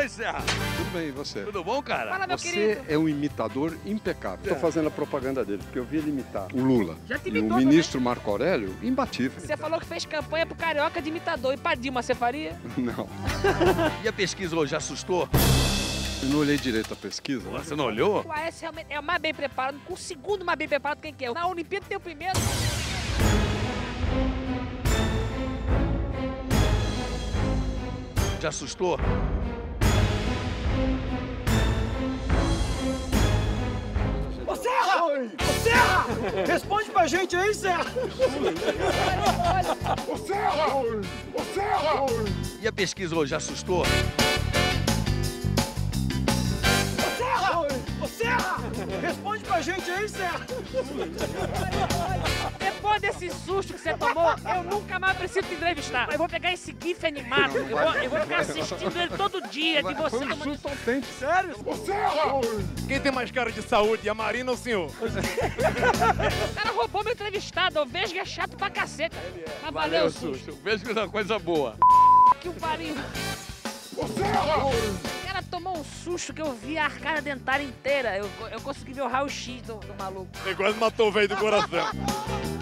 Oi, Serra. Tudo bem, e você? Tudo bom, cara? Fala, meu Você querido. é um imitador impecável. Estou fazendo a propaganda dele, porque eu vi ele imitar o Lula. Já te E o imitou ministro Marco Aurélio, imbatível. Você falou que fez campanha pro Carioca de imitador. E pra Dilma, você faria? Não. E a pesquisa hoje assustou? Eu não olhei direito a pesquisa. Né? Você não olhou? O AS realmente é o mais bem preparado. Com o segundo mais bem preparado, quem que é? Na Olimpíada tem o primeiro. Te assustou? Ô Serra! Ô Serra! Responde pra gente aí, Serra! Ô Serra! Ô Serra! E a pesquisa hoje assustou? Ô Serra! Ô Serra! Responde pra gente aí, Serra! Depois desse susto que você tomou, eu nunca mais preciso te entrevistar. Eu vou pegar esse gif animado. Eu vou ficar assistindo ele todo dia de você. Foi um susto autêntico. Sério? Ô Serra! Quem tem mais cara de saúde, a Marina ou o senhor? O cara roubou meu entrevistado. O Vesga é chato pra caceta. Mas valeu o susto. Vejo que é uma coisa boa. Que o pariu. Ô Serra! O cara tomou um susto que eu vi a arcada dentária inteira. Eu consegui ver o raio-x do maluco. Você quase matou o velho do coração.